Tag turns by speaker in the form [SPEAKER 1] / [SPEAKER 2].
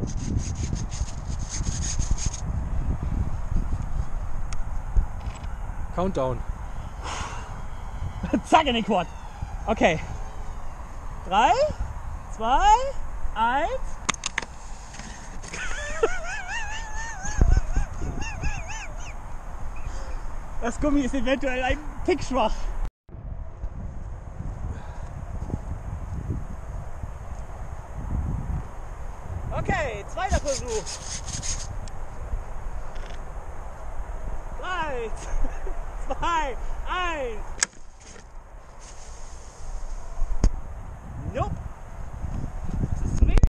[SPEAKER 1] Countdown.
[SPEAKER 2] Zack in den Quad. Okay. 3, 2, 1. Das Gummi ist eventuell ein Tick schwach. Okay, zweiter Versuch. 3, 2, 1.